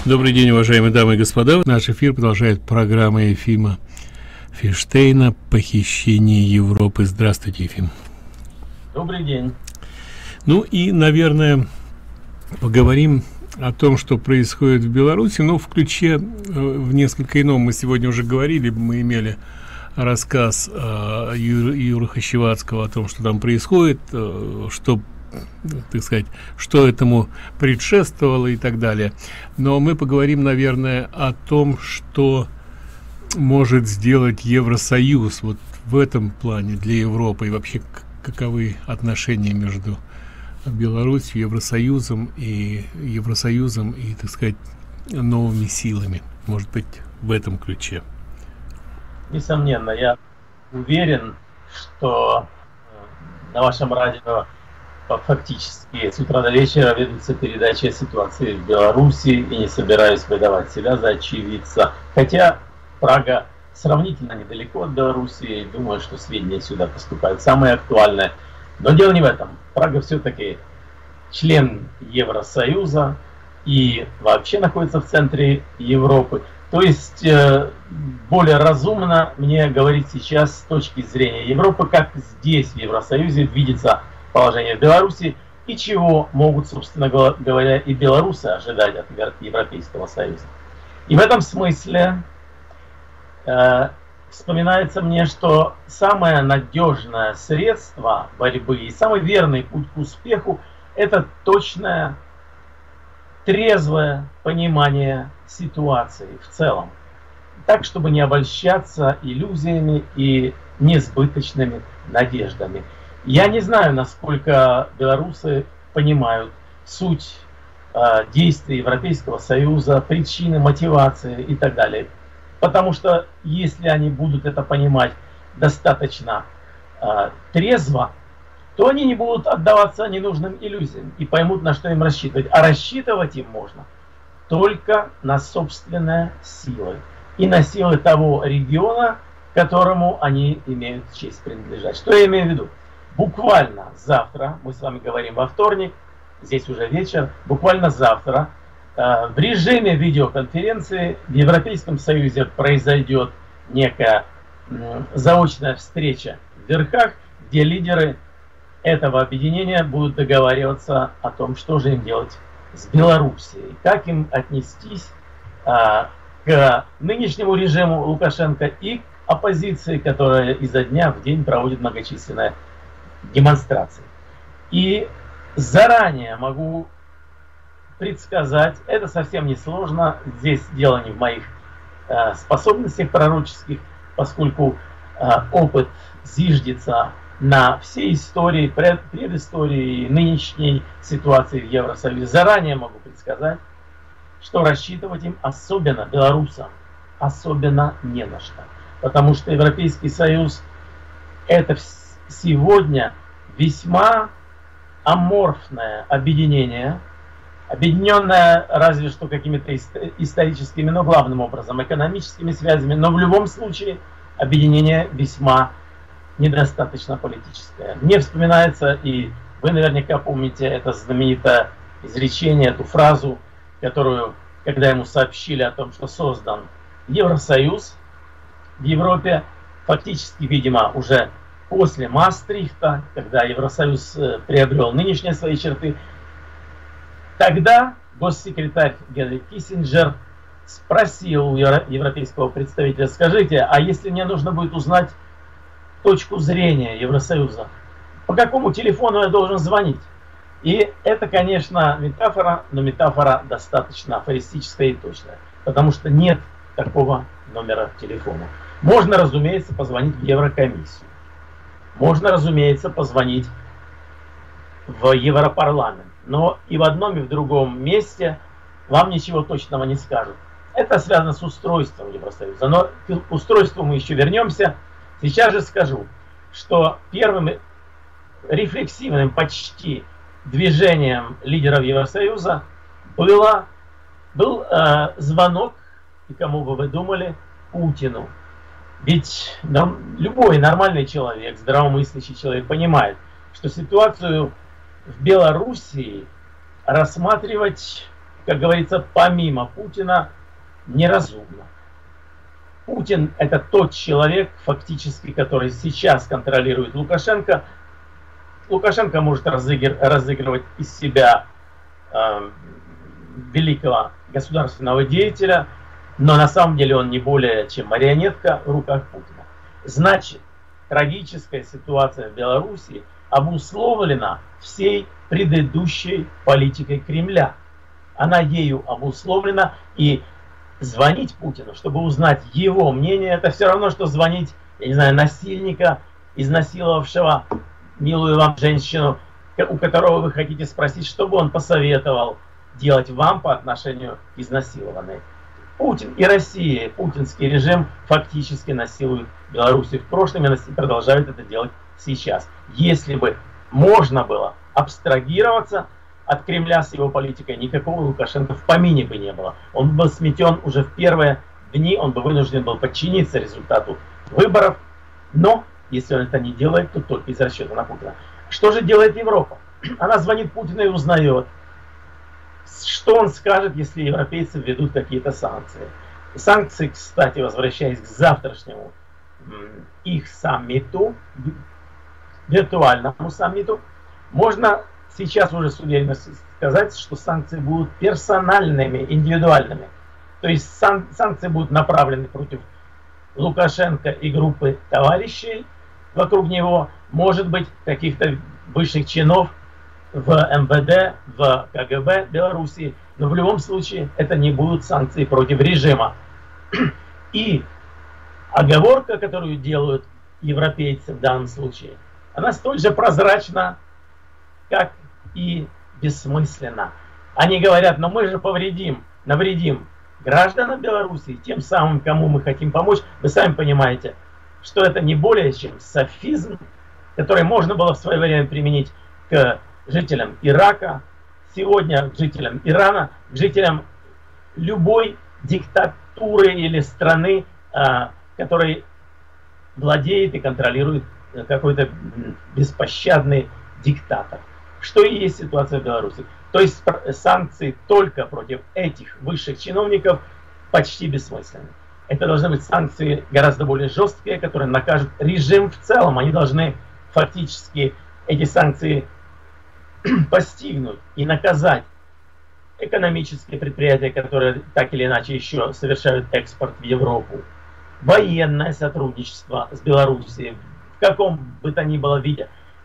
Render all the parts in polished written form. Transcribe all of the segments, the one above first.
Добрый день, уважаемые дамы и господа. Наш эфир продолжает программа Ефима Фейштейна «Похищение Европы». Здравствуйте, Ефим. Добрый день. Ну и, наверное, поговорим о том, что происходит в Беларуси, но в ключе в несколько ином. Мы сегодня уже говорили, мы имели рассказ Юры Хащевацкого о том, что там происходит, что, так сказать, что этому предшествовало и так далее. Но мы поговорим, наверное, о том, что может сделать Евросоюз вот в этом плане для Европы, и вообще каковы отношения между Беларусью, Евросоюзом и, так сказать, новыми силами. Может быть, в этом ключе. Несомненно, я уверен, что на вашем радио фактически с утра до вечера ведутся передачи о ситуации в Беларуси, и не собираюсь выдавать себя за очевидца. Хотя Прага сравнительно недалеко от Беларуси, и думаю, что сведения сюда поступают самые актуальные. Но дело не в этом. Прага все-таки член Евросоюза и вообще находится в центре Европы. То есть более разумно мне говорить сейчас с точки зрения Европы, как здесь в Евросоюзе видится положение в Беларуси и чего могут, собственно говоря, и белорусы ожидать от Европейского Союза. И в этом смысле вспоминается мне, что самое надежное средство борьбы и самый верный путь к успеху – это точное, трезвое понимание ситуации в целом, так, чтобы не обольщаться иллюзиями и несбыточными надеждами. Я не знаю, насколько белорусы понимают суть действий Европейского Союза, причины, мотивации и так далее. Потому что если они будут это понимать достаточно трезво, то они не будут отдаваться ненужным иллюзиям и поймут, на что им рассчитывать. А рассчитывать им можно только на собственные силы и на силы того региона, которому они имеют честь принадлежать. Что я имею в виду? Буквально завтра, мы с вами говорим во вторник, здесь уже вечер, буквально завтра в режиме видеоконференции в Европейском Союзе произойдет некая заочная встреча в верхах, где лидеры этого объединения будут договариваться о том, что же им делать с Белоруссией, как им отнестись к нынешнему режиму Лукашенко и к оппозиции, которая изо дня в день проводит многочисленные демонстрации. И заранее могу предсказать, это совсем не сложно, здесь дело не в моих способностях пророческих, поскольку опыт зиждется на всей истории, предыстории и нынешней ситуации в Евросоюзе. Заранее могу предсказать, что рассчитывать им, особенно белорусам, особенно не на что. Потому что Европейский Союз это сегодня весьма аморфное объединение, объединенное разве что какими-то историческими, но главным образом экономическими связями, но в любом случае объединение весьма недостаточно политическое. Мне вспоминается, и вы наверняка помните это знаменитое изречение, эту фразу, которую, когда ему сообщили о том, что создан Евросоюз в Европе, фактически, видимо, уже после Маастрихта, когда Евросоюз приобрел нынешние свои черты, тогда госсекретарь Генри Киссинджер спросил у европейского представителя: скажите, а если мне нужно будет узнать точку зрения Евросоюза, по какому телефону я должен звонить? И это, конечно, метафора, но метафора достаточно афористическая и точная, потому что нет такого номера телефона. Можно, разумеется, позвонить в Еврокомиссию. Можно, разумеется, позвонить в Европарламент. Но и в одном, и в другом месте вам ничего точного не скажут. Это связано с устройством Евросоюза. Но к устройству мы еще вернемся. Сейчас же скажу, что первым рефлексивным почти движением лидеров Евросоюза был звонок, и кому бы вы думали, Путину. Ведь любой нормальный человек, здравомыслящий человек понимает, что ситуацию в Белоруссии рассматривать как говорится, помимо Путина неразумно. Путин — это тот человек, фактически, который сейчас контролирует Лукашенко. Лукашенко может разыгрывать из себя великого государственного деятеля, но на самом деле он не более чем марионетка в руках Путина. Значит, трагическая ситуация в Беларуси обусловлена всей предыдущей политикой Кремля. Она ею обусловлена, и звонить Путину, чтобы узнать его мнение, это все равно, что звонить, я не знаю, насильника, изнасиловавшего милую вам женщину, у которого вы хотите спросить, что бы он посоветовал делать вам по отношению к изнасилованной. Путин и Россия, путинский режим фактически насилуют Белоруссию в прошлом и продолжают это делать сейчас. Если бы можно было абстрагироваться от Кремля с его политикой, никакого Лукашенко в помине бы не было. Он был сметен уже в первые дни, он бы вынужден был подчиниться результату выборов, но если он это не делает, то только из расчета на Путина. Что же делает Европа? Она звонит Путину и узнает, что он скажет, если европейцы введут какие-то санкции. Санкции, кстати, возвращаясь к завтрашнему их саммиту, виртуальному саммиту, можно сейчас уже с уверенностью сказать, что санкции будут персональными, индивидуальными. То есть санкции будут направлены против Лукашенко и группы товарищей вокруг него, может быть, каких-то высших чинов в МВД, в КГБ Белоруссии, но в любом случае это не будут санкции против режима. И оговорка, которую делают европейцы в данном случае, она столь же прозрачна, как и бессмысленна. Они говорят, но мы же навредим гражданам Белоруссии, тем самым, кому мы хотим помочь. Вы сами понимаете, что это не более чем софизм, который можно было в свое время применить к жителям Ирака, сегодня к жителям Ирана, к жителям любой диктатуры или страны, которой владеет и контролирует какой-то беспощадный диктатор. Что и есть ситуация в Беларуси. То есть санкции только против этих высших чиновников почти бессмысленны. Это должны быть санкции гораздо более жесткие, которые накажут режим в целом. Они должны фактически эти санкции постигнуть и наказать экономические предприятия, которые так или иначе еще совершают экспорт в Европу, военное сотрудничество с Белоруссией, в каком бы то ни было виде.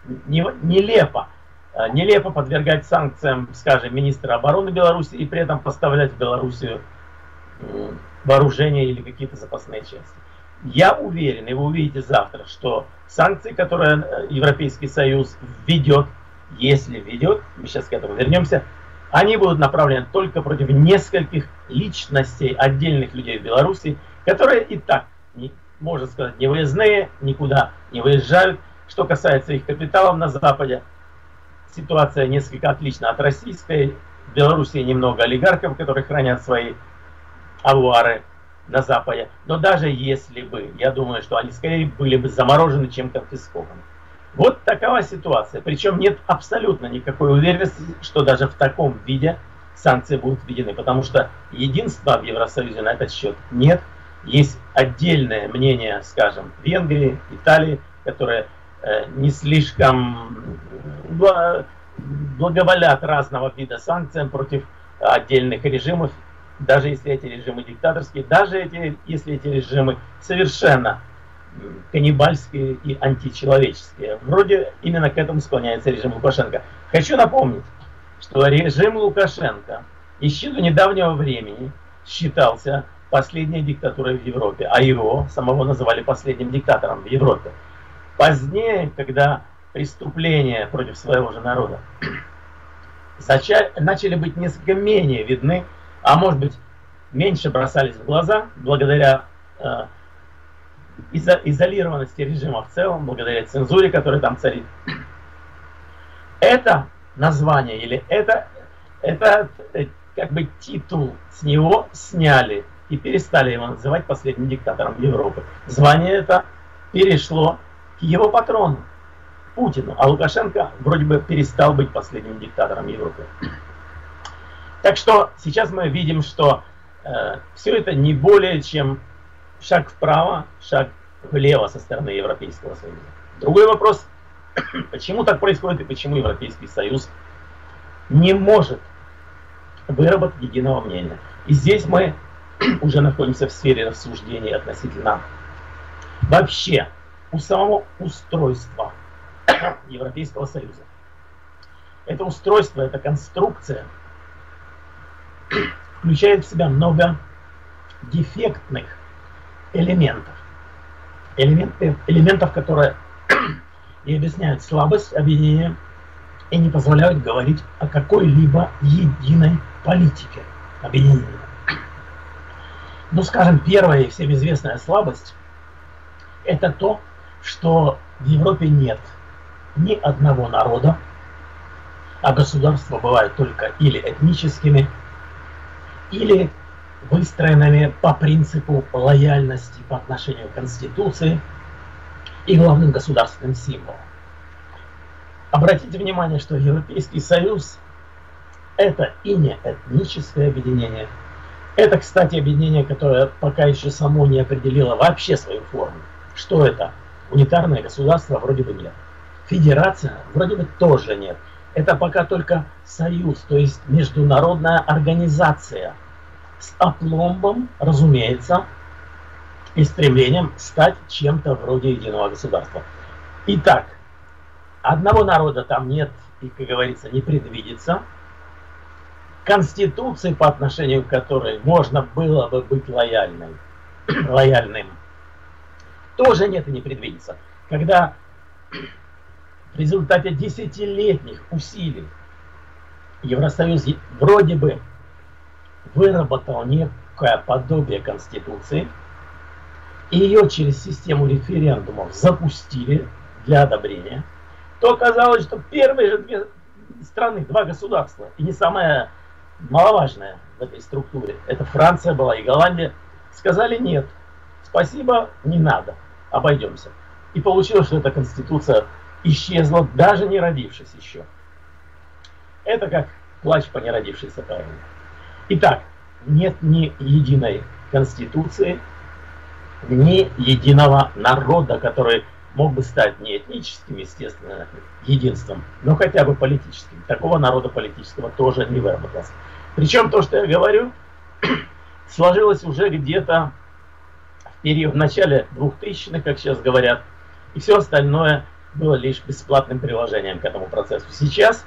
Нелепо подвергать санкциям, скажем, министра обороны Беларуси и при этом поставлять в Белоруссию вооружение или какие-то запасные части. Я уверен, и вы увидите завтра, что санкции, которые Европейский Союз введет, если введет, мы сейчас к этому вернемся, они будут направлены только против нескольких личностей, отдельных людей в Беларуси, которые и так, можно сказать, не выездные, никуда не выезжают. Что касается их капиталов на Западе, ситуация несколько отлична от российской. В Беларуси немного олигархов, которые хранят свои авуары на Западе. Но даже если бы, я думаю, что они скорее были бы заморожены, чем конфискованы. Вот такова ситуация. Причем нет абсолютно никакой уверенности, что даже в таком виде санкции будут введены. Потому что единства в Евросоюзе на этот счет нет. Есть отдельное мнение, скажем, Венгрии, Италии, которые не слишком благоволят разного вида санкциям против отдельных режимов, даже если эти режимы диктаторские, даже если эти режимы совершенно каннибальские и античеловеческие. Вроде именно к этому склоняется режим Лукашенко. Хочу напомнить, что режим Лукашенко еще до недавнего времени считался последней диктатурой в Европе, а его самого называли последним диктатором в Европе. Позднее, когда преступления против своего же народа начали быть несколько менее видны, а может быть меньше бросались в глаза, благодаря изолированности режима в целом, благодаря цензуре, которая там царит. Это название или это как бы титул с него сняли и перестали его называть последним диктатором Европы. Звание это перешло к его патрону Путину, а Лукашенко вроде бы перестал быть последним диктатором Европы. Так что сейчас мы видим, что все это не более чем шаг вправо, шаг влево со стороны Европейского Союза. Другой вопрос, почему так происходит и почему Европейский Союз не может выработать единого мнения. И здесь мы уже находимся в сфере рассуждений относительно вообще у самого устройства Европейского Союза. Это устройство, эта конструкция включает в себя много дефектных элементов. Элементов, которые и объясняют слабость объединения и не позволяют говорить о какой-либо единой политике объединения. Ну, скажем, первая и всем известная слабость – это то, что в Европе нет ни одного народа, а государства бывают только или этническими, или выстроенными по принципу лояльности по отношению к Конституции и главным государственным символам. Обратите внимание, что Европейский Союз – это и не этническое объединение. Это, кстати, объединение, которое пока еще само не определило вообще свою форму. Что это? Унитарное государство вроде бы нет. Федерация вроде бы тоже нет. Это пока только союз, то есть международная организация с опломбом, разумеется, и стремлением стать чем-то вроде единого государства. Итак, одного народа там нет и, как говорится, не предвидится. Конституции, по отношению к которой можно было бы быть лояльным, тоже нет и не предвидится. Когда в результате десятилетних усилий Евросоюз вроде бы выработал некое подобие Конституции, и ее через систему референдумов запустили для одобрения, то оказалось, что первые же две страны, два государства, и не самое маловажное в этой структуре, это Франция была и Голландия, сказали нет, спасибо, не надо, обойдемся. И получилось, что эта Конституция исчезла, даже не родившись еще. Это как плач по неродившейся тайне. Итак, нет ни единой Конституции, ни единого народа, который мог бы стать не этническим, естественно, единством, но хотя бы политическим. Такого народа политического тоже не выработалось. Причем то, что я говорю, сложилось уже где-то в период в начале 2000-х, как сейчас говорят, и все остальное было лишь бесплатным приложением к этому процессу. Сейчас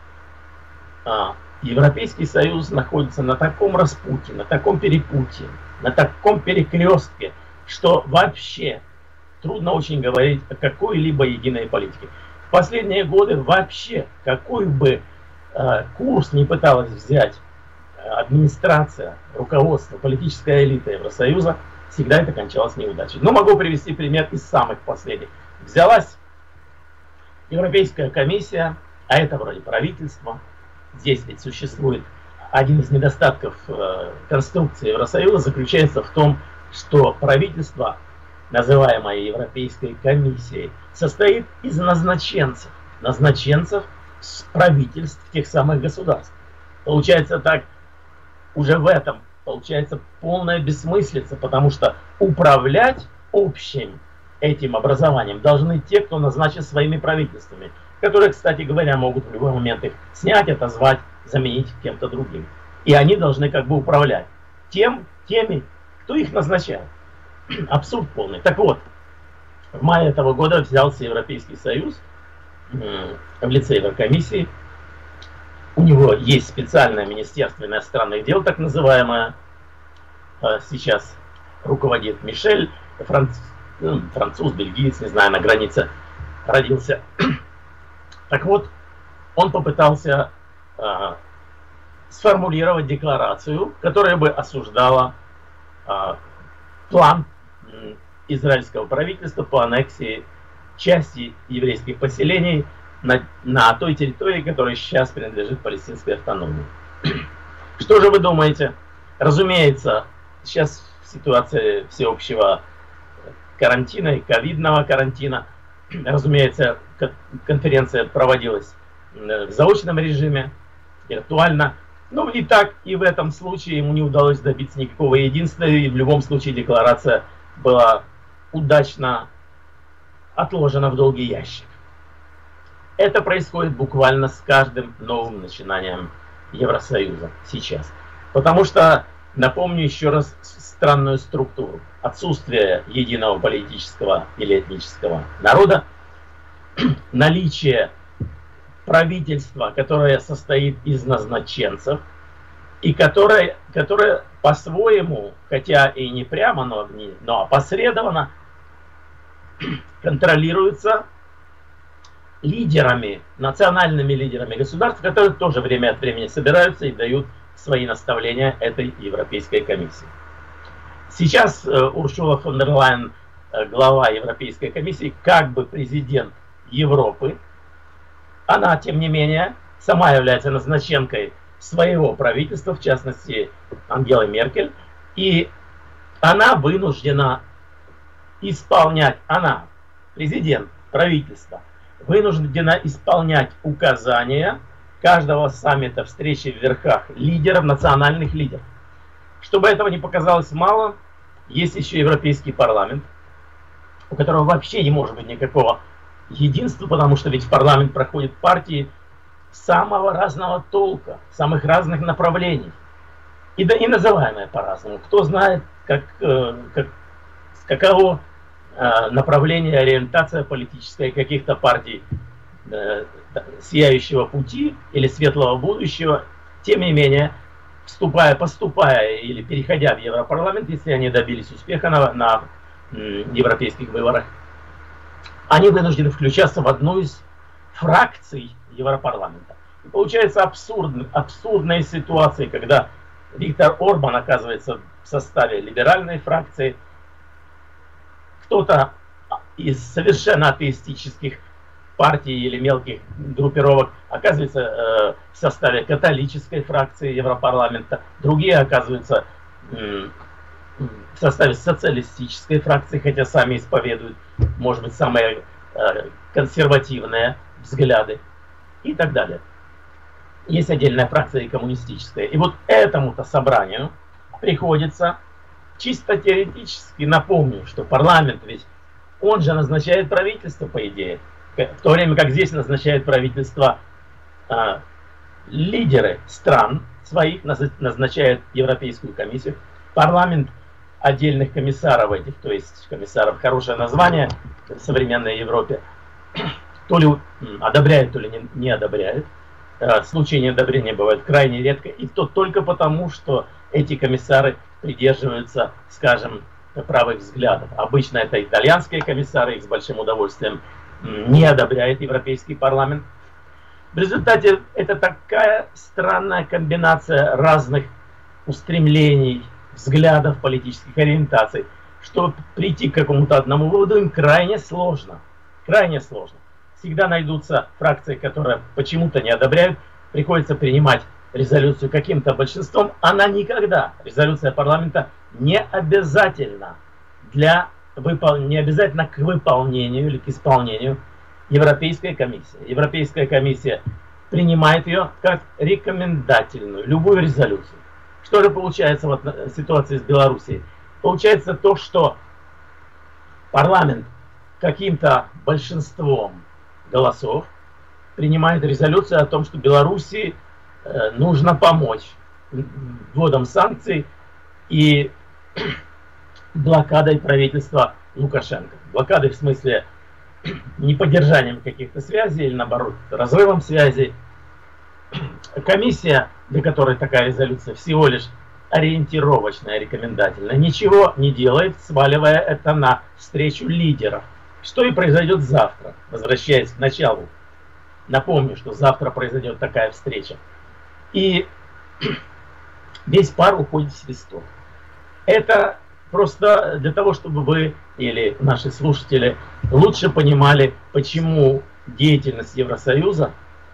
Европейский Союз находится на таком распутье, на таком перепутье, на таком перекрестке, что вообще трудно очень говорить о какой-либо единой политике. В последние годы вообще какой бы курс не пыталась взять администрация, руководство, политическая элита Евросоюза, всегда это кончалось неудачей. Но могу привести пример из самых последних. Взялась Европейская комиссия, а это вроде правительство. Здесь ведь существует один из недостатков конструкции Евросоюза, заключается в том, что правительство, называемое Европейской комиссией, состоит из назначенцев с правительств тех самых государств. Получается так, уже в этом получается полная бессмыслица, потому что управлять общим этим образованием должны те, кто назначен своими правительствами, которые, кстати говоря, могут в любой момент их снять, отозвать, заменить кем-то другим. И они должны как бы управлять теми, кто их назначает. Абсурд полный. Так вот, в мае этого года взялся Европейский Союз в лице Еврокомиссии. У него есть специальное Министерство иностранных дел, так называемое. Сейчас руководит Мишель, француз, бельгиец, не знаю, на границе родился. Так вот, он попытался сформулировать декларацию, которая бы осуждала план израильского правительства по аннексии части еврейских поселений на той территории, которая сейчас принадлежит палестинской автономии. Что же вы думаете? Разумеется, сейчас в ситуации всеобщего карантина и ковидного карантина, разумеется, конференция проводилась в заочном режиме, виртуально. Ну и так, и в этом случае ему не удалось добиться никакого единства, и в любом случае декларация была удачно отложена в долгий ящик. Это происходит буквально с каждым новым начинанием Евросоюза сейчас. Потому что, напомню еще раз странную структуру. Отсутствие единого политического или этнического народа, наличие правительства, которое состоит из назначенцев, и которое по-своему, хотя и не прямо, но опосредованно контролируется лидерами, национальными лидерами государств, которые тоже время от времени собираются и дают свои наставления этой Европейской комиссии. Сейчас Урсула фон дер Лайен, глава Европейской комиссии, как бы президент Европы, она, тем не менее, сама является назначенкой своего правительства, в частности Ангелы Меркель, и она вынуждена исполнять, она, президент правительства, вынуждена исполнять указания каждого саммита, встречи в верхах лидеров, национальных лидеров. Чтобы этого не показалось мало, есть еще Европейский парламент, у которого вообще не может быть никакого единства, потому что ведь в парламент проходят партии самого разного толка, самых разных направлений. И называемые по-разному. Кто знает, каково направление, ориентация политическая каких-то партий сияющего пути или светлого будущего, тем не менее, поступая или переходя в Европарламент, если они добились успеха на европейских выборах, они вынуждены включаться в одну из фракций Европарламента. И получается абсурдная ситуация, когда Виктор Орбан оказывается в составе либеральной фракции, кто-то из совершенно атеистических партий или мелких группировок оказывается в составе католической фракции Европарламента, другие оказываются в составе социалистической фракции, хотя сами исповедуют, может быть, самые консервативные взгляды и так далее. Есть отдельная фракция и коммунистическая. И вот этому-то собранию приходится чисто теоретически, напомню, что парламент ведь, он же назначает правительство, по идее, в то время как здесь назначают правительство лидеры стран своих, назначают Европейскую комиссию, парламент отдельных комиссаров этих, то есть комиссаров, хорошее название в современной Европе, то ли одобряют, то ли не одобряют. Случаи неодобрения бывают крайне редко, и то только потому, что эти комиссары придерживаются, скажем, правых взглядов. Обычно это итальянские комиссары, их с большим удовольствием не одобряет Европейский парламент. В результате это такая странная комбинация разных устремлений, взглядов, политических ориентаций, что прийти к какому-то одному выводу им крайне сложно. Крайне сложно. Всегда найдутся фракции, которые почему-то не одобряют, приходится принимать резолюцию каким-то большинством. Она никогда, резолюция парламента, не обязательна не обязательно к выполнению или к исполнению Европейской комиссии. Европейская комиссия принимает ее как рекомендательную, любую резолюцию. Что же получается в ситуации с Белоруссией? Получается то, что парламент каким-то большинством голосов принимает резолюцию о том, что Белоруссии нужно помочь вводом санкций и блокадой правительства Лукашенко. Блокадой в смысле не поддержанием каких-то связей или наоборот разрывом связей. Комиссия, для которой такая резолюция всего лишь ориентировочная, рекомендательная, ничего не делает, сваливая это на встречу лидеров. Что и произойдет завтра, возвращаясь к началу. Напомню, что завтра произойдет такая встреча. И весь пар уходит в свисток. Это просто для того, чтобы вы или наши слушатели лучше понимали, почему деятельность Евросоюза,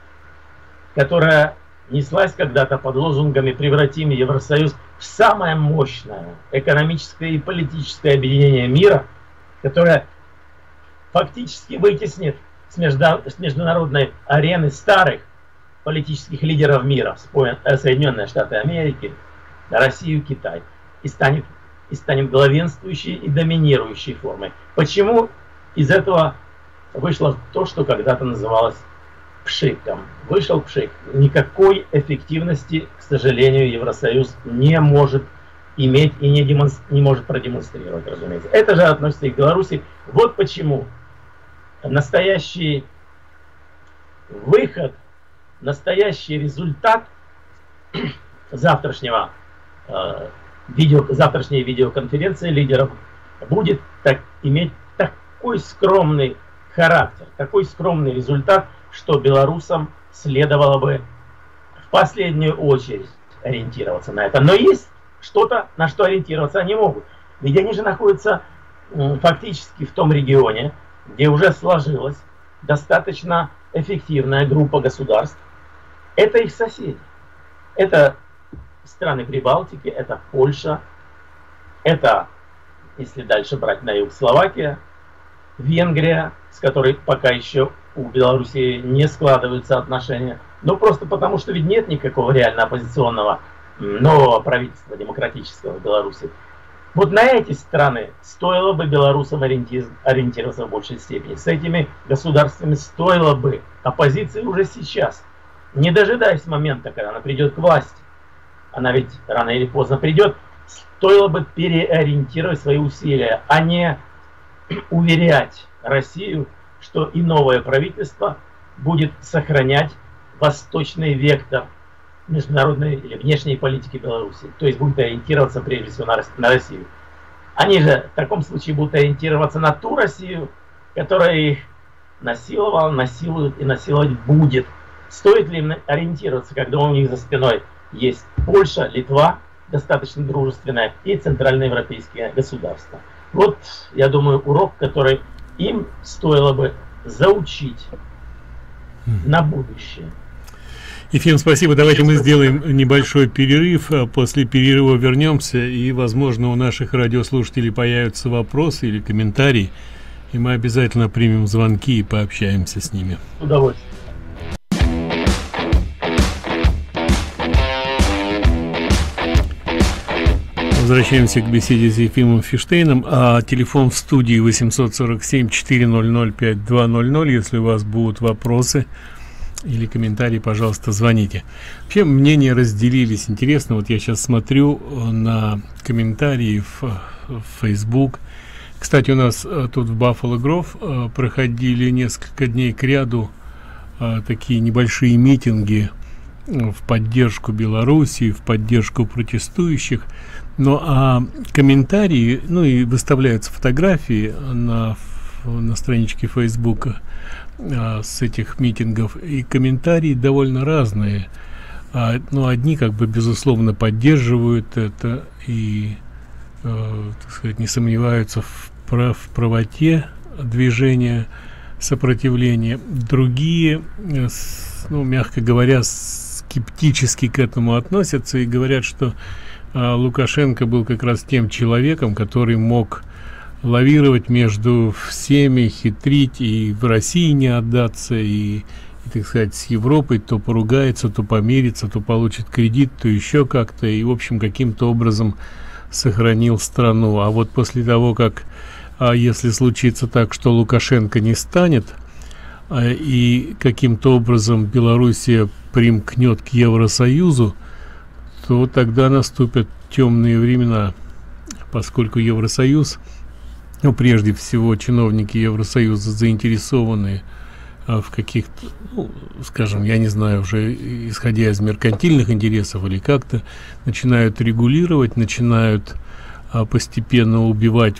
которая неслась когда-то под лозунгами «Превратим Евросоюз в самое мощное экономическое и политическое объединение мира», которое фактически вытеснит с международной арены старых политических лидеров мира, Соединенные Штаты Америки, Россию, Китай, и станет главенствующей и доминирующей формой. Почему из этого вышло то, что когда-то называлось пшиком? Вышел пшик. Никакой эффективности, к сожалению, Евросоюз не может иметь и не может продемонстрировать, разумеется. Это же относится и к Беларуси. Вот почему настоящий выход, настоящий результат завтрашней видеоконференции лидеров будет иметь такой скромный характер, такой скромный результат, что белорусам следовало бы в последнюю очередь ориентироваться на это. Но есть что-то, на что ориентироваться они могут. Ведь они же находятся фактически в том регионе, где уже сложилась достаточно эффективная группа государств. Это их соседи. Это страны Прибалтики, это Польша, это, если дальше брать на юг, Словакия, Венгрия, с которой пока еще у Беларуси не складываются отношения. Ну, просто потому, что ведь нет никакого реально оппозиционного нового правительства демократического в Беларуси. Вот на эти страны стоило бы белорусам ориентироваться в большей степени. С этими государствами стоило бы оппозиции уже сейчас, не дожидаясь момента, когда она придет к власти. Она ведь рано или поздно придет. Стоило бы переориентировать свои усилия, а не уверять Россию, что и новое правительство будет сохранять восточный вектор международной или внешней политики Беларуси. То есть будет ориентироваться прежде всего на Россию. Они же в таком случае будут ориентироваться на ту Россию, которая их насиловала, насилует и насиловать будет. Стоит ли им ориентироваться, когда у них за спиной есть Польша, Литва, достаточно дружественная, и центральноевропейские государства? Вот, я думаю, урок, который им стоило бы заучить на будущее. Ефим, спасибо. Давайте мы сделаем небольшой перерыв. После перерыва вернемся, и, возможно, у наших радиослушателей появятся вопросы или комментарии, и мы обязательно примем звонки и пообщаемся с ними. С удовольствием. Возвращаемся к беседе с Ефимом Фиштейном. Телефон в студии 847-400-5200. Если у вас будут вопросы или комментарии, пожалуйста, звоните. Вообще мнения разделились. Интересно, вот я сейчас смотрю на комментарии в Facebook. Кстати, у нас тут в Баффало Гров проходили несколько дней к ряду такие небольшие митинги в поддержку Белоруссии, в поддержку протестующих. Но комментарии, ну и выставляются фотографии на страничке Фейсбука с этих митингов, и комментарии довольно разные. Но одни как бы безусловно поддерживают это и, так сказать, не сомневаются в правоте движения сопротивления. Другие, ну, мягко говоря, скептически к этому относятся и говорят, что Лукашенко был как раз тем человеком, который мог лавировать между всеми, хитрить и в России не отдаться, и, так сказать, с Европой то поругается, то помирится, то получит кредит, то еще как-то, и, в общем, каким-то образом сохранил страну. А вот после того, как, если случится так, что Лукашенко не станет, и каким-то образом Белоруссия примкнет к Евросоюзу, то тогда наступят темные времена, поскольку Евросоюз, ну, прежде всего, чиновники Евросоюза заинтересованы в каких-то, ну, скажем, я не знаю, уже исходя из меркантильных интересов или как-то, начинают регулировать, начинают постепенно убивать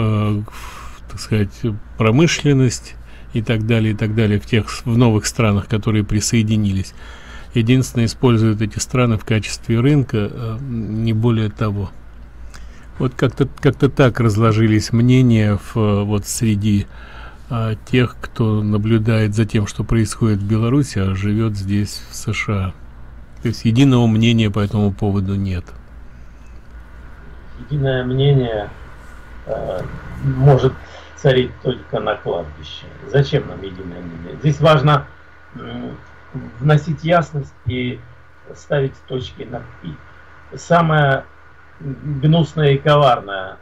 так сказать, промышленность и так далее, в новых странах, которые присоединились. Единственное, используют эти страны в качестве рынка, не более того. Вот как-то так разложились мнения вот среди тех, кто наблюдает за тем, что происходит в Беларуси, а живет здесь, в США. То есть единого мнения по этому поводу нет. Единое мнение может царить только на кладбище. Зачем нам единое мнение? Здесь важно вносить ясность и ставить точки над «и». Самое гнусное и коварное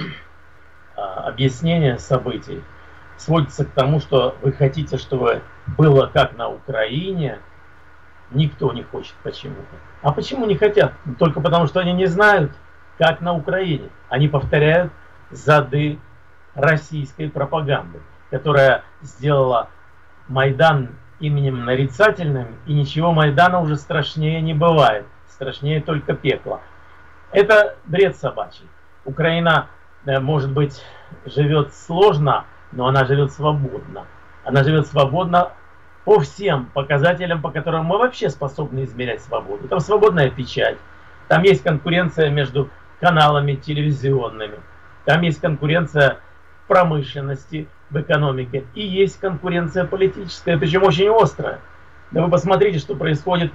объяснение событий сводится к тому, что вы хотите, чтобы было как на Украине. Никто не хочет почему-то. А почему не хотят? Только потому, что они не знают, как на Украине. Они повторяют зады российской пропаганды, которая сделала Майдан именем нарицательным, и ничего Майдана уже страшнее не бывает. Страшнее только пекло. Это бред собачий. Украина, может быть, живет сложно, но она живет свободно. Она живет свободно по всем показателям, по которым мы вообще способны измерять свободу. Там свободная печать, там есть конкуренция между каналами телевизионными, там есть конкуренция в промышленности, в экономике, и есть конкуренция политическая, причем очень острая. Да вы посмотрите, что происходит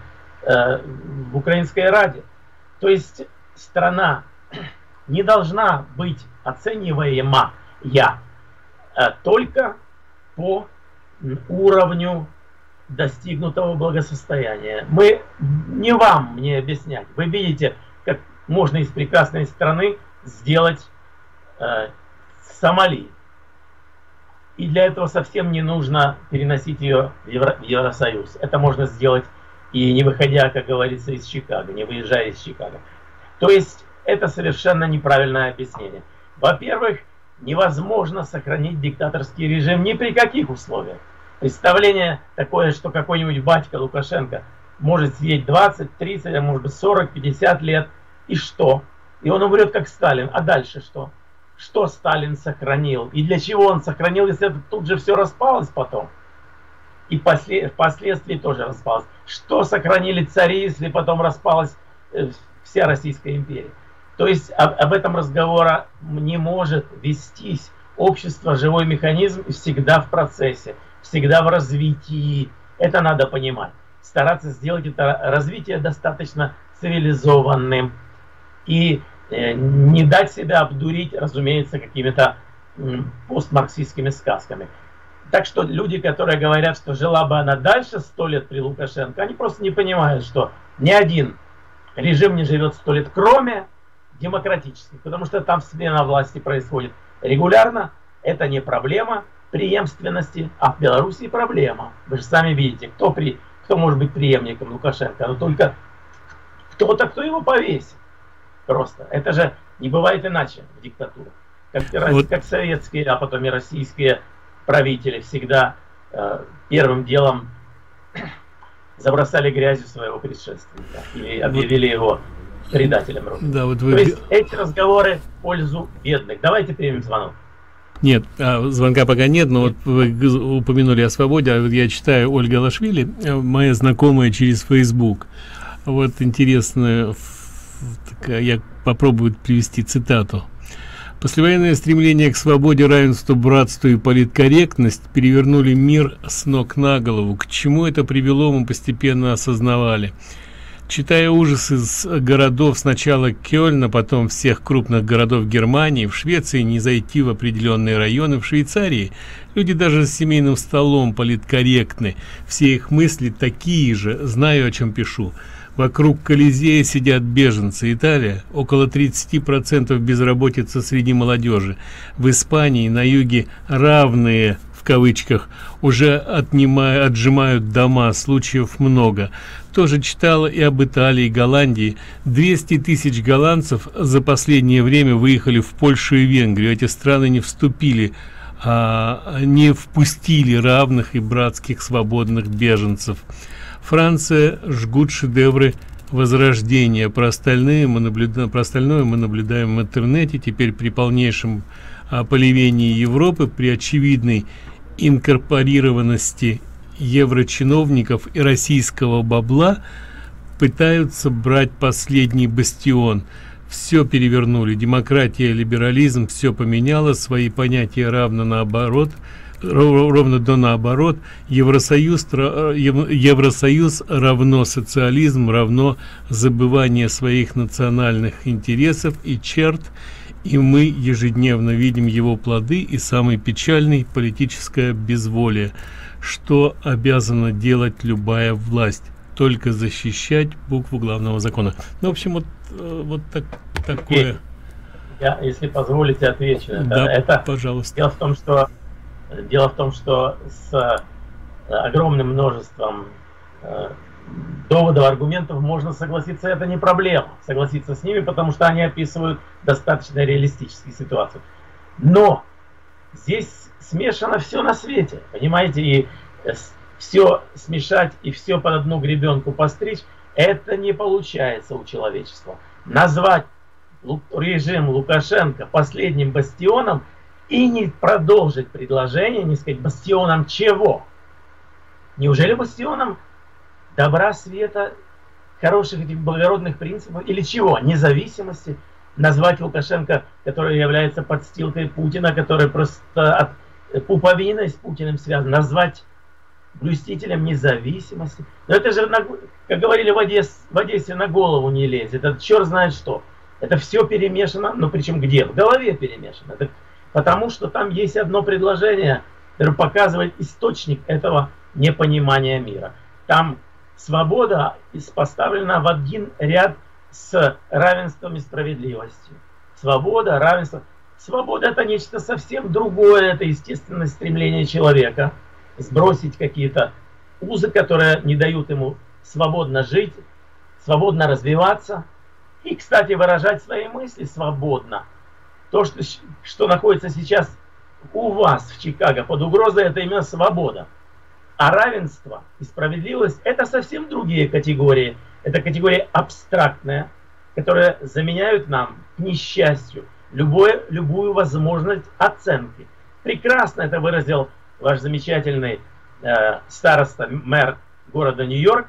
в Украинской Раде. То есть страна не должна быть оцениваема только по уровню достигнутого благосостояния. Не вам мне объяснять. Вы видите, как можно из прекрасной страны сделать Сомали. И для этого совсем не нужно переносить ее в Евросоюз. Это можно сделать и не выходя, как говорится, из Чикаго, не выезжая из Чикаго. То есть это совершенно неправильное объяснение. Во-первых, невозможно сохранить диктаторский режим ни при каких условиях. Представление такое, что какой-нибудь батька Лукашенко может сидеть 20, 30, а может быть 40, 50 лет, и что? И он умрет как Сталин. А дальше что? Что Сталин сохранил? И для чего он сохранил, если это тут же все распалось потом? И впоследствии тоже распалось. Что сохранили цари, если потом распалась вся Российская империя? То есть об этом разговора не может вестись. Общество — живой механизм и всегда в процессе, всегда в развитии. Это надо понимать. Стараться сделать это развитие достаточно цивилизованным. И не дать себя обдурить, разумеется, какими-то постмарксистскими сказками. Так что люди, которые говорят, что жила бы она дальше 100 лет при Лукашенко, они просто не понимают, что ни один режим не живет 100 лет, кроме демократических, потому что там смена власти происходит регулярно. Это не проблема преемственности, а в Беларуси проблема. Вы же сами видите, кто может быть преемником Лукашенко, но только кто-то, кто его повесит. Просто. Это же не бывает иначе в диктатурах. Как советские, а потом и российские правители всегда первым делом забросали грязью своего предшественника и объявили его предателем Родины. Да, вот вы... То есть эти разговоры в пользу бедных. Давайте примем звонок. Нет, звонка пока нет, но вот вы упомянули о свободе. Я читаю Ольга Лашвили, моя знакомая через Facebook. Вот интересно, я попробую привести цитату. Послевоенное стремление к свободе, равенству, братству и политкорректность перевернули мир с ног на голову. К чему это привело, мы постепенно осознавали. Читая ужасы из городов сначала Кёльна, потом всех крупных городов Германии, в Швеции не зайти в определенные районы, в Швейцарии люди даже с семейным столом политкорректны. Все их мысли такие же, знаю, о чем пишу. Вокруг Колизея сидят беженцы. Италия — около 30% безработица среди молодежи. В Испании на юге равные, в кавычках, уже отжимают дома, случаев много. Тоже читала и об Италии и Голландии. 200 тысяч голландцев за последнее время выехали в Польшу и Венгрию. Эти страны не вступили, не впустили равных и братских свободных беженцев. Франция жгут шедевры Возрождения. Про остальное мы наблюдаем в интернете. Теперь при полнейшем поливении Европы, при очевидной инкорпорированности еврочиновников и российского бабла пытаются брать последний бастион. Все перевернули. Демократия, либерализм, все поменяло. Свои понятия ровно до наоборот. Евросоюз равно социализм, равно забывание своих национальных интересов и черт, и мы ежедневно видим его плоды, и самый печальный — политическое безволие. что обязана делать любая власть? Только защищать букву главного закона. Ну, в общем, вот такое. Я, если позволите, отвечу. Да, пожалуйста. Дело в том, что с огромным множеством доводов, аргументов можно согласиться, это не проблема. Согласиться с ними, потому что они описывают достаточно реалистические ситуации. Но здесь смешано все на свете, понимаете, и все смешать и все под одну гребенку постричь, это не получается у человечества. Назвать режим Лукашенко последним бастионом и не продолжить предложение, не сказать бастионом чего? Неужели бастионом добра, света, хороших этих благородных принципов или чего? Независимости? Назвать Лукашенко, который является подстилкой Путина, который просто от пуповины с Путиным связан, назвать блюстителем независимости. Но это же, как говорили в Одессе, на голову не лезет. Это черт знает что. Это все перемешано, но причем где? В голове перемешано. Это потому что там есть одно предложение, которое показывает источник этого непонимания мира. Там свобода поставлена в один ряд с равенством и справедливостью. Свобода, равенство. Свобода — это нечто совсем другое. Это естественное стремление человека сбросить какие-то узы, которые не дают ему свободно жить, свободно развиваться и, кстати, выражать свои мысли свободно. То, что находится сейчас у вас в Чикаго под угрозой, это именно свобода. А равенство и справедливость — это совсем другие категории. Это категории абстрактные, которые заменяют нам, к несчастью, любую возможность оценки. Прекрасно это выразил ваш замечательный староста, мэр города Нью-Йорк,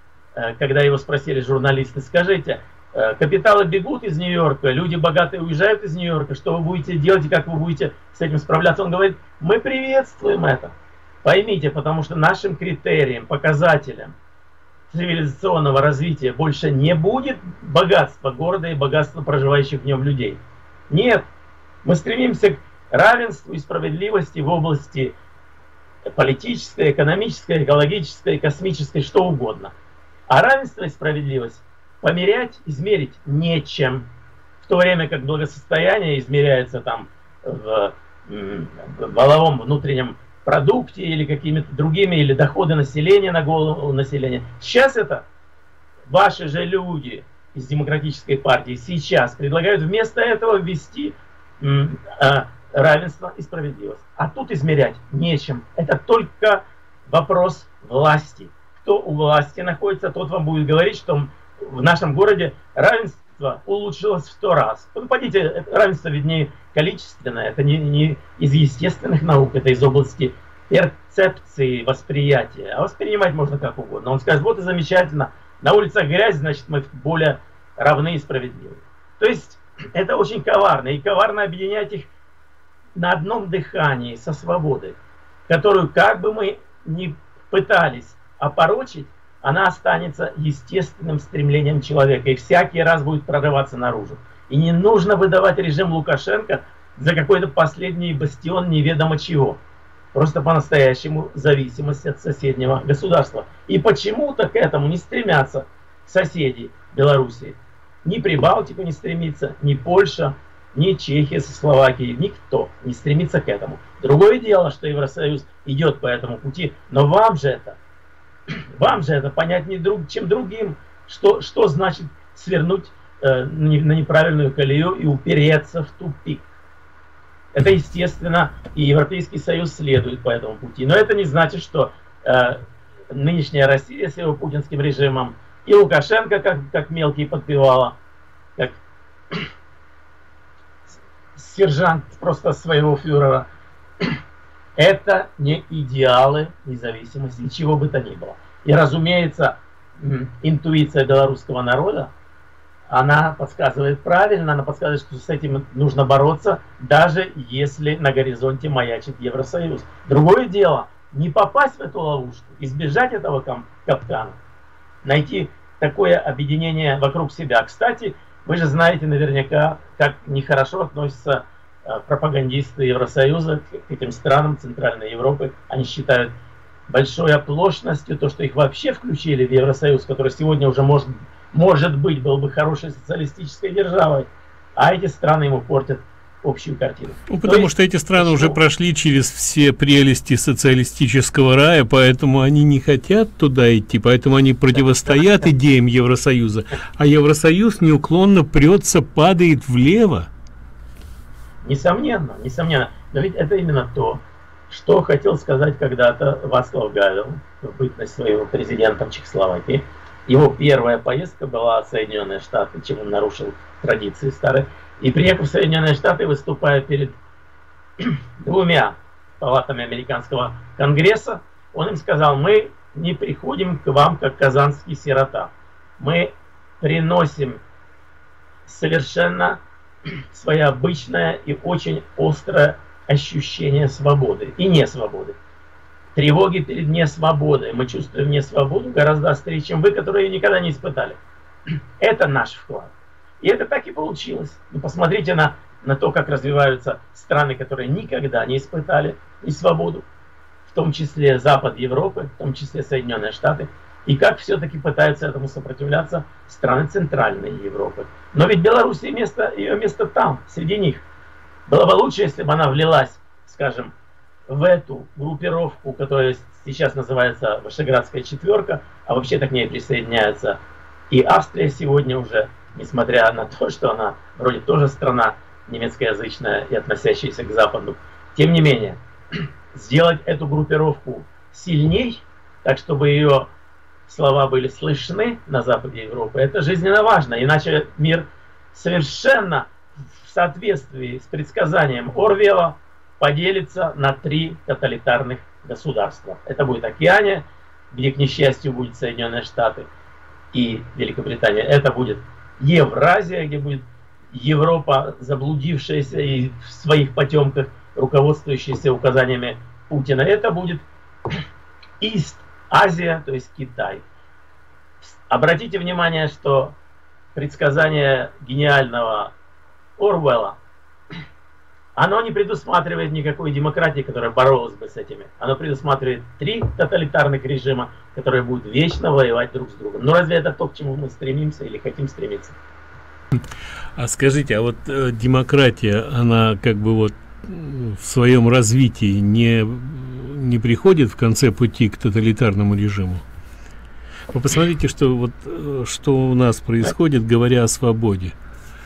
когда его спросили журналисты: скажите, капиталы бегут из Нью-Йорка, люди богатые уезжают из Нью-Йорка, что вы будете делать и как вы будете с этим справляться? Он говорит: мы приветствуем это. Поймите, потому что нашим критерием, показателем цивилизационного развития больше не будет богатства города и богатства проживающих в нем людей. Нет, мы стремимся к равенству и справедливости в области политической, экономической, экологической, космической, что угодно. А равенство и справедливость померять, измерить нечем. В то время как благосостояние измеряется там в валовом внутреннем продукте или какими-то другими, или доходы населения на голову населения. Сейчас это ваши же люди из Демократической партии сейчас предлагают вместо этого ввести равенство и справедливость. А тут измерять нечем. Это только вопрос власти. Кто у власти находится, тот вам будет говорить, что в нашем городе равенство улучшилось в 100 раз. Ну, пойдите, равенство ведь не количественное, это не из естественных наук, это из области перцепции, восприятия. А воспринимать можно как угодно. Он скажет: вот и замечательно, на улицах грязь, значит мы более равны и справедливы. То есть это очень коварно. И коварно объединять их на одном дыхании со свободой, которую, как бы мы ни пытались опорочить, она останется естественным стремлением человека и всякий раз будет прорываться наружу. И не нужно выдавать режим Лукашенко за какой-то последний бастион неведомо чего. Просто по-настоящему зависимость от соседнего государства. И почему-то к этому не стремятся соседи Белоруссии. Ни Прибалтика не стремится, ни Польша, ни Чехия со Словакией, никто не стремится к этому. Другое дело, что Евросоюз идет по этому пути, но вам же это понять чем другим, что значит свернуть на неправильную колею и упереться в тупик. Это естественно, и Европейский Союз следует по этому пути. Но это не значит, что нынешняя Россия с его путинским режимом и Лукашенко, как мелкий подпевала, как сержант просто своего фюрера, это не идеалы независимости, чего бы то ни было. И, разумеется, интуиция белорусского народа, она подсказывает правильно, она подсказывает, что с этим нужно бороться, даже если на горизонте маячит Евросоюз. Другое дело, не попасть в эту ловушку, избежать этого капкана, найти такое объединение вокруг себя. Кстати, вы же знаете наверняка, как нехорошо относятся пропагандисты Евросоюза к этим странам Центральной Европы. Они считают большой оплошностью, то, что их вообще включили в Евросоюз, который сегодня уже может быть, был бы хорошей социалистической державой, а эти страны ему портят общую картину. Ну, потому что эти страны уже прошли через все прелести социалистического рая, поэтому они не хотят туда идти, поэтому они противостоят идеям Евросоюза, а Евросоюз неуклонно прется, падает влево. Несомненно, несомненно. Но ведь это именно то, что хотел сказать когда-то Вацлав Гавел, в бытность своего президентом Чехословакии. Его первая поездка была в Соединенные Штаты, чем он нарушил традиции старые. И приехав в Соединенные Штаты, выступая перед двумя палатами американского конгресса, он им сказал: мы не приходим к вам как казанский сирота. Мы приносим совершенно своеобычное и очень острое ощущение свободы и несвободы. Тревоги перед несвободой. Мы чувствуем несвободу гораздо острее, чем вы, которые ее никогда не испытали. Это наш вклад. И это так и получилось. Ну, посмотрите на то, как развиваются страны, которые никогда не испытали несвободу, в том числе Запад Европы, в том числе Соединенные Штаты, и как все-таки пытаются этому сопротивляться страны Центральной Европы. Но ведь Беларусь, ее место там, среди них. Было бы лучше, если бы она влилась, скажем, в эту группировку, которая сейчас называется Вышеградская четверка, а вообще-то к ней присоединяется и Австрия сегодня уже, несмотря на то, что она вроде тоже страна немецкоязычная и относящаяся к Западу. Тем не менее, сделать эту группировку сильней, так чтобы ее слова были слышны на Западе Европы, это жизненно важно, иначе мир совершенно в соответствии с предсказанием Орвелла поделится на 3 тоталитарных государства. Это будет Океания, где, к несчастью, будет Соединенные Штаты и Великобритания. Это будет Евразия, где будет Европа, заблудившаяся и в своих потемках, руководствующаяся указаниями Путина. Это будет Ист-Азия, то есть Китай. Обратите внимание, что предсказание гениального Орвелла, оно не предусматривает никакой демократии, которая боролась бы с этими. Оно предусматривает 3 тоталитарных режима, которые будут вечно воевать друг с другом. Но разве это то, к чему мы стремимся или хотим стремиться? А скажите, а вот демократия, она как бы вот в своем развитии не приходит в конце пути к тоталитарному режиму? Вы посмотрите, что у нас происходит, говоря о свободе.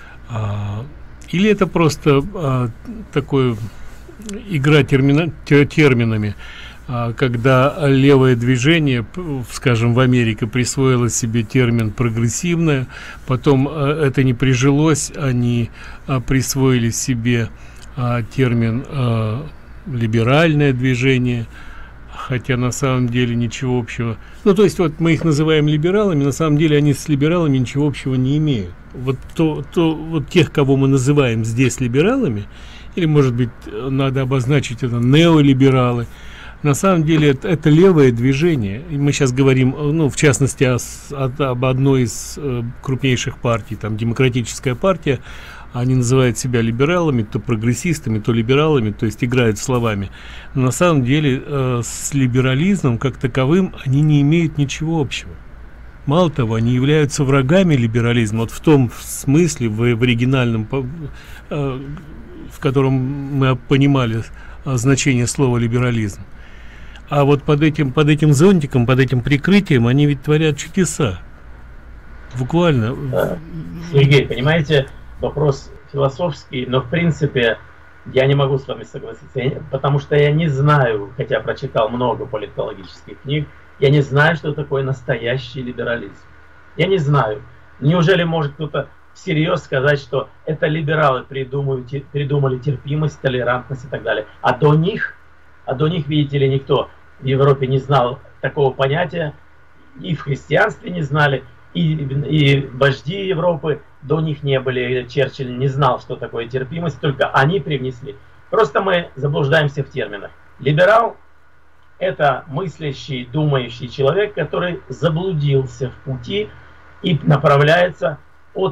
Или это просто такое игра терминами, когда левое движение, скажем, в Америке присвоило себе термин прогрессивное, потом это не прижилось, они присвоили себе термин либеральное движение, хотя на самом деле ничего общего. Ну, то есть вот мы их называем либералами, на самом деле они с либералами ничего общего не имеют. Вот вот тех, кого мы называем здесь либералами, или, может быть, надо обозначить это неолибералы, на самом деле это левое движение. И мы сейчас говорим, ну, в частности, об одной из крупнейших партий, там, Демократическая партия. Они называют себя либералами, то прогрессистами, то либералами, то есть играют словами. Но на самом деле с либерализмом как таковым они не имеют ничего общего. Мало того, они являются врагами либерализма, вот в том смысле, в оригинальном, в котором мы понимали значение слова либерализм. А вот под этим зонтиком, под этим прикрытием они ведь творят чудеса. Буквально. Сергей, понимаете, вопрос философский, но в принципе я не могу с вами согласиться, потому что я не знаю, хотя прочитал много политологических книг, я не знаю, что такое настоящий либерализм. Я не знаю. Неужели может кто-то всерьез сказать, что это либералы придумали терпимость, толерантность и так далее. А до них, видите ли, никто в Европе не знал такого понятия, и в христианстве не знали, и вожди Европы до них не были. Черчилль не знал, что такое терпимость, только они привнесли. Просто мы заблуждаемся в терминах. Либерал — это мыслящий, думающий человек, который заблудился в пути и направляется от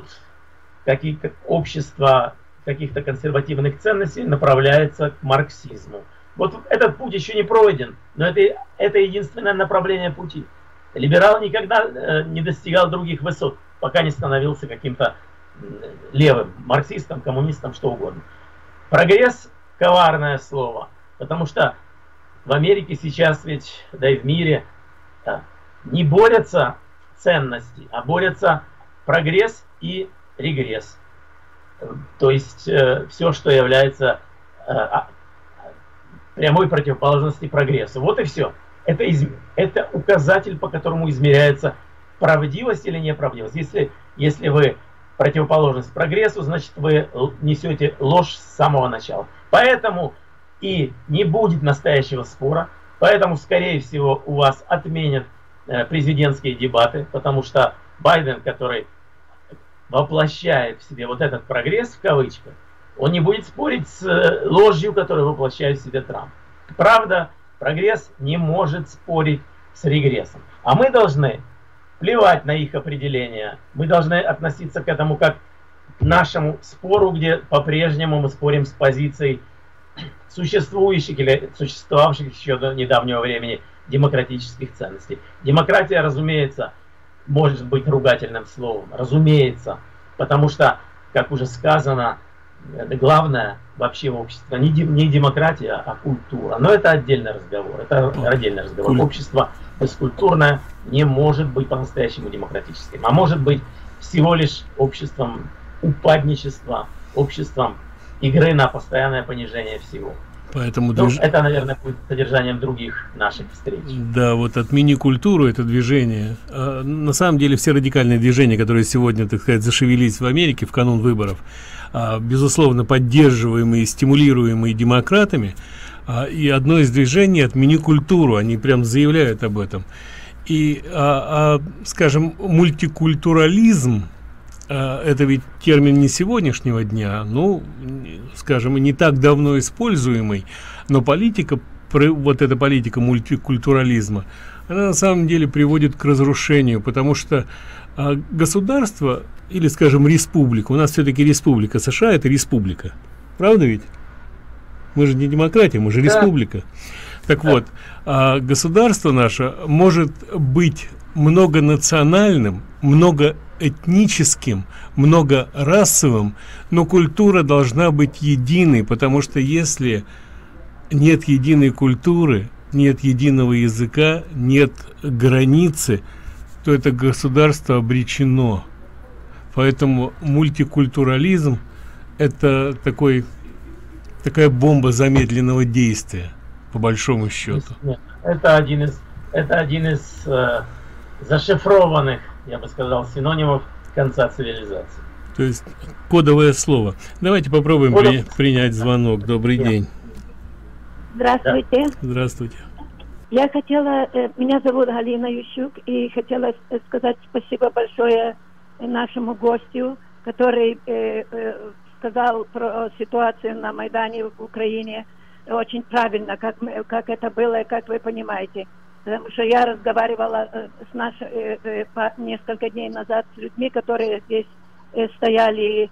общества каких-то консервативных ценностей, направляется к марксизму. Вот этот путь еще не пройден, но это единственное направление пути. Либерал никогда не достигал других высот, пока не становился каким-то левым, марксистом, коммунистом, что угодно. Прогресс – коварное слово, потому что в Америке сейчас ведь, да и в мире, не борются ценности, а борются прогресс и регресс. То есть все, что является прямой противоположности прогрессу. Вот и все. Это указатель, по которому измеряется правдивость или неправдивость. Если вы противоположность прогрессу, значит вы несете ложь с самого начала. Поэтому и не будет настоящего спора, поэтому, скорее всего, у вас отменят президентские дебаты, потому что Байден, который воплощает в себе вот этот прогресс, в кавычках, он не будет спорить с ложью, которую воплощает в себе Трамп. Правда, прогресс не может спорить с регрессом. А мы должны плевать на их определения. Мы должны относиться к этому как к нашему спору, где по-прежнему мы спорим с позицией существующих или существовавших еще до недавнего времени демократических ценностей. Демократия, разумеется, может быть ругательным словом. Разумеется. Потому что, как уже сказано, главное вообще в обществе не демократия, а культура. Но это отдельный разговор. Это отдельный разговор. Общество бескультурное не может быть по-настоящему демократическим, а может быть всего лишь обществом упадничества, обществом игры на постоянное понижение всего. Поэтому это, наверное, будет содержанием других наших встреч. Да, вот отмени культуру, это движение. На самом деле все радикальные движения, которые сегодня, так сказать, зашевелились в Америке в канун выборов, безусловно, поддерживаемые и стимулируемые демократами. И одно из движений «Отмени культуру», они прям заявляют об этом. И, скажем, мультикультурализм, это ведь термин не сегодняшнего дня, ну, скажем, не так давно используемый, но политика, вот эта политика мультикультурализма, она на самом деле приводит к разрушению, потому что государство, или, скажем, республика, у нас все-таки республика, США это республика, правда ведь? Мы же не демократия, мы же республика. Так вот, государство наше может быть многонациональным, многоэтническим, многорасовым, но культура должна быть единой, потому что если нет единой культуры, нет единого языка, нет границы, то это государство обречено. Поэтому мультикультурализм — это такая бомба замедленного действия, по большому счету. Это один из зашифрованных, я бы сказал, синонимов конца цивилизации. То есть кодовое слово. Давайте попробуем принять звонок. Добрый день. Здравствуйте. Здравствуйте. Я хотела, меня зовут Галина Ющук, и хотела сказать спасибо большое нашему гостю, который сказал про ситуацию на Майдане в Украине очень правильно, как это было, и как вы понимаете. Потому что я разговаривала несколько дней назад с людьми, которые здесь стояли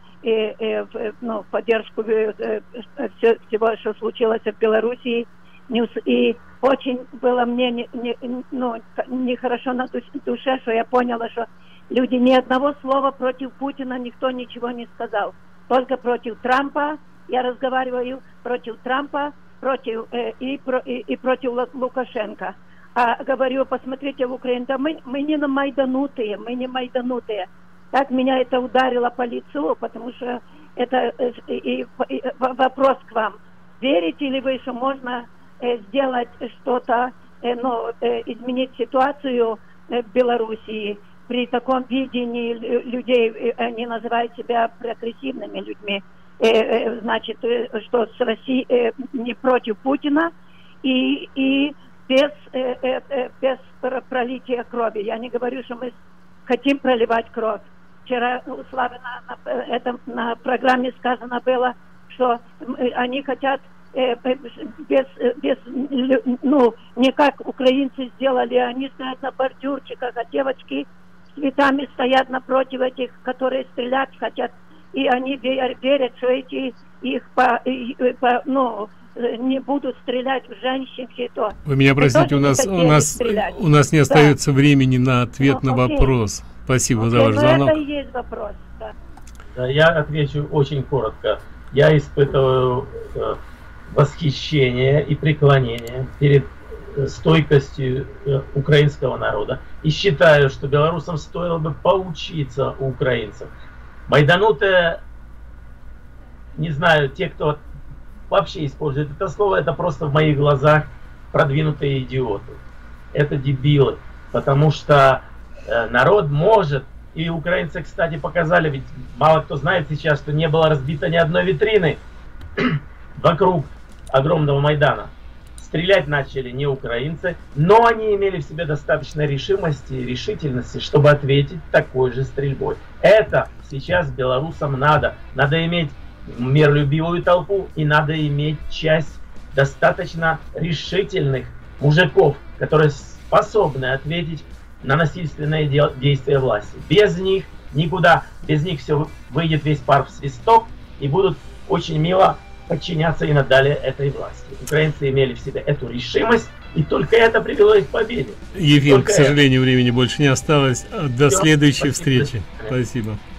в поддержку всего, что случилось в Белоруссии. И очень было мне нехорошо на душе, что я поняла, что люди ни одного слова против Путина, никто ничего не сказал. Только против Трампа. Я разговариваю против Трампа, против Лукашенко. А говорю, посмотрите в Украину, да мы не майданутые, мы не майданутые. Так меня это ударило по лицу, потому что это вопрос к вам. Верите ли вы, что можно сделать что-то, изменить ситуацию в Белоруссии при таком видении людей, они называют себя прогрессивными людьми, значит, что с Россией не против Путина и без пролития крови. Я не говорю, что мы хотим проливать кровь. Вчера у Славы на программе сказано было, что они хотят не как украинцы сделали, они стоят на бордюрчиках, а девочки с цветами стоят напротив этих, которые стрелять хотят и они верят, что эти их не будут стрелять в женщин и то. Вы меня простите, у нас не остается времени на ответ на вопрос. Спасибо за ваш звонок. Это и есть вопрос. Да, я отвечу очень коротко. Я испытываю восхищение и преклонение перед стойкостью украинского народа и считаю, что белорусам стоило бы поучиться у украинцев. Майданутые, не знаю, те, кто вообще использует это слово, это просто в моих глазах продвинутые идиоты. Это дебилы, потому что народ может, и украинцы, кстати, показали, ведь мало кто знает сейчас, что не было разбито ни одной витрины вокруг огромного Майдана. Стрелять начали не украинцы, но они имели в себе достаточно решимости и решительности, чтобы ответить такой же стрельбой. Это сейчас белорусам надо. Надо иметь миролюбивую толпу и надо иметь часть достаточно решительных мужиков, которые способны ответить на насильственные действия власти. Без них никуда, без них все выйдет весь пар в свисток и будут очень мило подчиняться и надалее этой власти. Украинцы имели в себе эту решимость, и только это привело их к победе. Ефим, к сожалению, времени больше не осталось. До следующей встречи. Спасибо.